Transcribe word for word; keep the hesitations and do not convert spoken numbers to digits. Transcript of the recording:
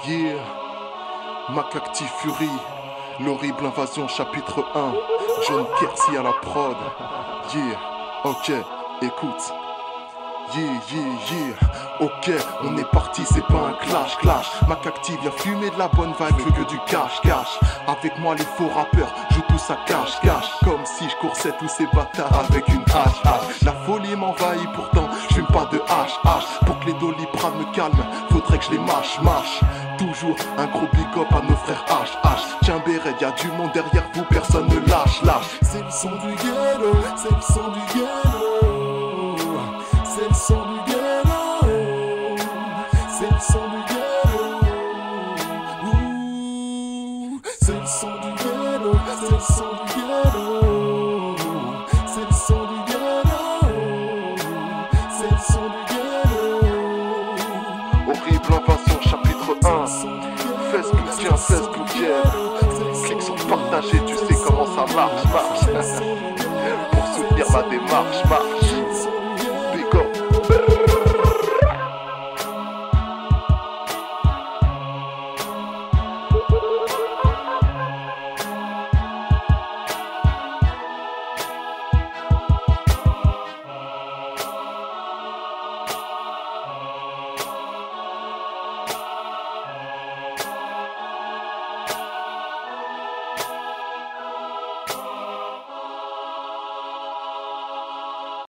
Yeah, Macaque Fury, l'horrible invasion chapitre un, John Kersey à la prod. Yeah, ok, écoute. Yeah, yeah, yeah, ok, on est parti, c'est pas un clash, clash. Macaque vient fumer de la bonne vibe, je veux que du cash, cash. Avec moi les faux rappeurs, jouent tous à cash, cash. Comme si je coursais tous ces bâtards avec une hache, hache. La folie m'envahit pourtant, je fume pas de hache, hache. Pour que les doliprane me calment, faudrait que je les mâche, mâche. Toujours un gros big up à nos frères H, H. Tiens Béret, y'a du monde derrière vous, personne ne lâche, lâche. C'est le son du ghetto, c'est le son du ghetto. C'est le son du ghetto, c'est le son du ghetto. Ouh, c'est le son du ghetto, c'est le son du ghetto. C'est le son du ghetto, c'est le son du ghetto. Horrible invasion chapitre un. Facebook tiens, Facebook yeah. Clique sur partager, tu sais comment ça marche, marche. Pour soutenir ma démarche, marche.